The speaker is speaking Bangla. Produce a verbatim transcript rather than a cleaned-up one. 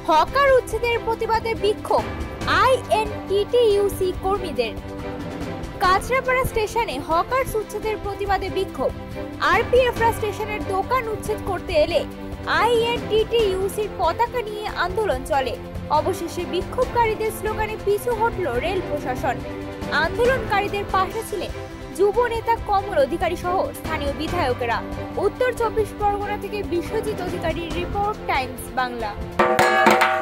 হকার উচ্ছেদের প্রতিবাদে বিক্ষোভ আইএনটিটিইউসি কর্মীদের। কাঁচরাপাড়া স্টেশনে হকার্স উচ্ছেদের প্রতিবাদে বিক্ষোভ। আরপিএফরা স্টেশনের দোকান উচ্ছেদ করতে এলে আইএনটিটিইউসির পতাকা নিয়ে আন্দোলন চলে। অবশেষে বিক্ষোভকারীদের স্লোগানে পিছু হটল রেল প্রশাসন। আন্দোলনকারীদের পাশে ছিলেন যুব নেতা কমল অধিকারী সহ স্থানীয় বিধায়কেরা। উত্তর চব্বিশ পরগনা থেকে বিশ্বজিৎ অধিকারীর রিপোর্ট, টাইমস বাংলা।